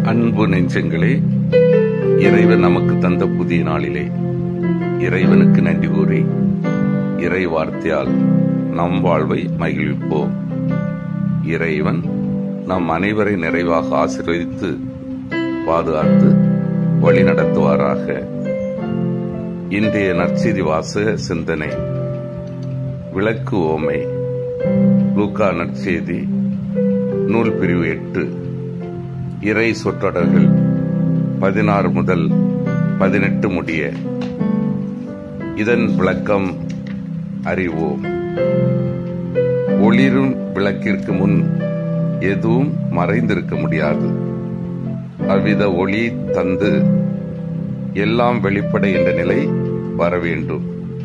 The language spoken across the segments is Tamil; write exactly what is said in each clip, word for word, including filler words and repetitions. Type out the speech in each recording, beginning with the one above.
அன்பு நெஞ்சங்களே, இறைவன் நமக்கு தந்த புதிய நாளிலே இறைவனுக்கு நன்றி கூறி இறை வார்த்தையால் நம் வாழ்வை மகிழ்விப்போம். இறைவன் நம் அனைவரை நிறைவாக ஆசீர்வதித்து பாதுகாத்து வழி நடத்துவாராக. இன்றைய நற்செய்தி வாசக சிந்தனை விளக்கு ஓமை. லூக்கா நற்செய்தி நூல் பிரிவு எட்டு, இறை சொற்றொடர்கள் பதினாறு முதல் பதினெட்டு முடிய. இதன் விளக்கம் அறிவோம். ஒளிரும் விளக்கிற்கு முன் எதுவும் மறைந்திருக்க முடியாது. அவ்வித ஒளி தந்து எல்லாம் வெளிப்பட என்ற நிலை வர வேண்டும்.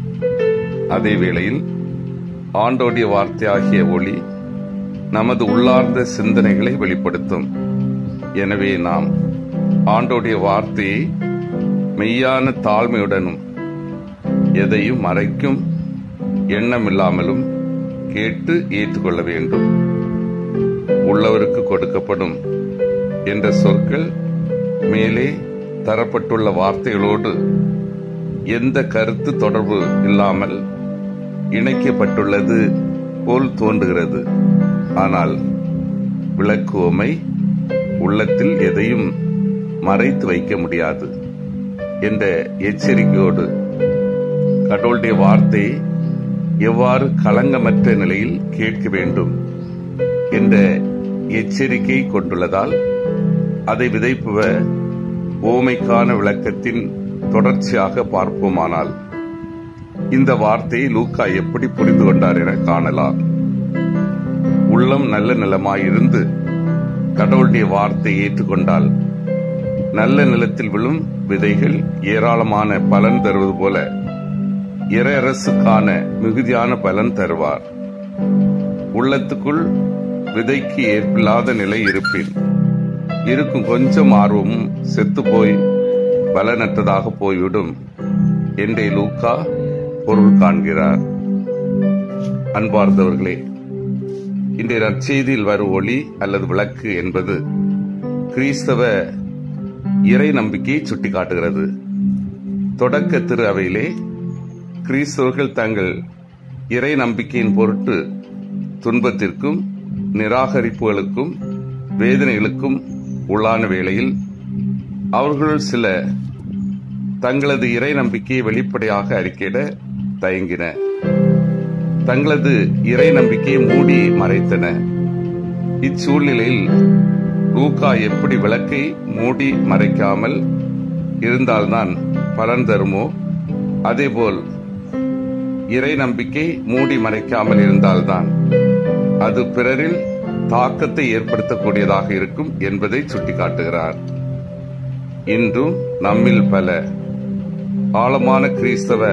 அதே வேளையில் ஆண்டோடைய வார்த்தையாகிய ஒளி நமது உள்ளார்ந்த சிந்தனைகளை வெளிப்படுத்தும். எனவே நாம் ஆண்டோடைய வார்த்தையை மெய்யான தாழ்மையுடனும் எதையும் மறைக்கும் எண்ணமில்லாமலும் கேட்டு ஏற்றுக்கொள்ள வேண்டும். உள்ளவருக்கு கொடுக்கப்படும் என்ற சொற்கள் மேலே தரப்பட்டுள்ள வார்த்தைகளோடு எந்த கருத்து தொடர்பு இல்லாமல் இணைக்கப்பட்டுள்ளது போல் தோன்றுகிறது. ஆனால் விளக்கு ஓமை உள்ளத்தில் எதையும் மறைத்து வைக்க முடியாது என்ற எச்சரிக்கையோடு கடவுளுடைய வார்த்தை எவ்வாறு களங்கமற்ற நிலையில் கேட்க வேண்டும் என்ற எச்சரிக்கை கொண்டுள்ளதால் அதை விதைப்புவர் ஓமைக்கான விளக்கத்தின் தொடர்ச்சியாக பார்ப்போமானால் இந்த வார்த்தையை லூக்கா எப்படி புரிந்து கொண்டார் என காணலாம். உள்ளம் நல்ல நிலமாயிருந்து கடவுளுடைய வார்த்தையை ஏற்றுக்கொண்டால் நல்ல நிலத்தில் விழும் விதைகள் ஏராளமான பலன் தருவது போல இறையரசுக்கான மிகுதியான பலன் தருவார். உள்ளத்துக்குள் விதைக்கு ஏற்பில்லாத நிலை இருப்பின் இருக்கும் கொஞ்சம் ஆர்வமும் செத்து போய் பலனற்றதாக போய்விடும் என்றே லூக்கா பொருள் காண்கிறார். அன்பார்ந்தவர்களே, இன்றைய நற்செய்தியில் வரும் ஒளி அல்லது விளக்கு என்பது கிறிஸ்தவ இறை நம்பிக்கையை சுட்டிக்காட்டுகிறது. தொடக்க திரு அவையிலே கிறிஸ்தவர்கள் தங்கள் இறை நம்பிக்கையின் பொருட்டு துன்பத்திற்கும் நிராகரிப்புகளுக்கும் வேதனைகளுக்கும் உள்ளான வேளையில் அவர்கள் சில தங்களது இறை நம்பிக்கையை வெளிப்படையாக அறிக்கையிட தயங்கின. தங்களது இறை நம்பிக்கையை மூடி மறைத்தன. இச்சூழ்நிலையில் லூக்கா எப்படி விளக்கை மூடி மறைக்காமல் இருந்தால்தான் பலன் தருமோ, அதேபோல் இறை நம்பிக்கை மூடி மறைக்காமல் இருந்தால்தான் அது பிறரில் தாக்கத்தை ஏற்படுத்தக்கூடியதாக இருக்கும் என்பதை சுட்டிக்காட்டுகிறார். இன்றும் நம்மில் பல ஆழமான கிறிஸ்தவ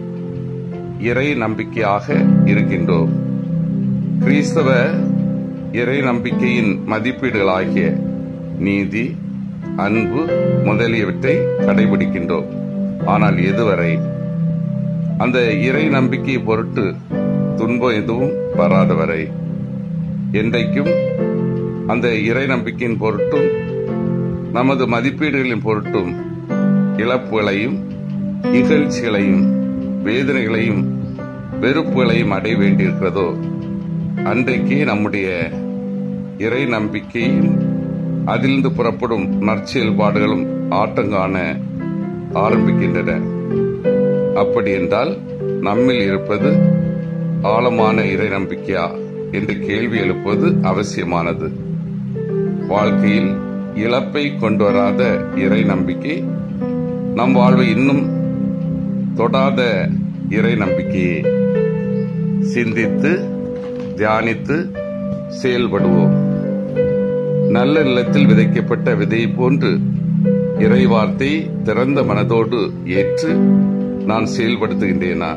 இறை நம்பிக்கையாக இருக்கின்றோம். கிறிஸ்தவ இறை நம்பிக்கையின் மதிப்பீடுகளாகிய நீதி, அன்பு முதலியவற்றை கடைபிடிக்கின்றோம். ஆனால் எதுவரை அந்த இறை நம்பிக்கை பொருட்டு துன்பம் எதுவும் வராதவரை, என்றைக்கும் அந்த இறை நம்பிக்கையின் பொருட்டும் நமது மதிப்பீடுகளின் பொருட்டும் இழப்புகளையும் இகழ்ச்சிகளையும் வேதனைகளையும் வெறுப்புகளையும் அடைய வேண்டியிருக்கிறதோ அன்றைக்கே நம்முடைய இறை நம்பிக்கையும் அதிலிருந்து புறப்படும் நற்செயல்பாடுகளும் ஆட்டங்காண ஆரம்பிக்கின்றன. அப்படி என்றால் நம்மில் இருப்பது ஆழமான இறை நம்பிக்கையா என்று கேள்வி எழுப்புவது அவசியமானது. வாழ்க்கையில் இழப்பை கொண்டு வராத இறை நம்பிக்கை நம் வாழ்வை இன்னும் தொடாத இறை நம்பிக்கையை சிந்தித்து தியானித்து செயல்படுவோம். நல்ல நிலத்தில் விதைக்கப்பட்ட விதையை போன்று இறை வார்த்தை திறந்த மனதோடு ஏற்று நான் செயல்படுத்துகின்றேனா?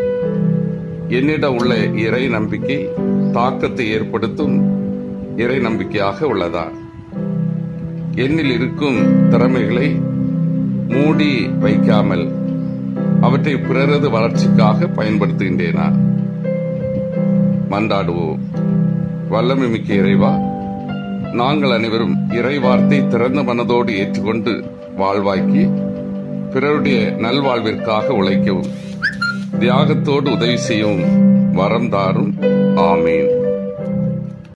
என்னிடம் உள்ள இறை நம்பிக்கை தாக்கத்தை ஏற்படுத்தும் இறை நம்பிக்கையாக உள்ளதா? என்னில் இருக்கும் திறமைகளை மூடி வைக்காமல் அவற்றை பிறரது வளர்ச்சிக்காக பயன்படுத்துகின்றேனா? மன்றாடுவோம். வல்லமை மிக்க இறைவா, நாங்கள் அனைவரும் இறை வார்த்தை திறந்த மனதோடு ஏற்றுக்கொண்டு வாழ்வாக்கி பிறருடைய நல்வாழ்விற்காக உழைக்கவும் தியாகத்தோடு உதவி செய்யவும் வரம் தாரும். ஆமேன்.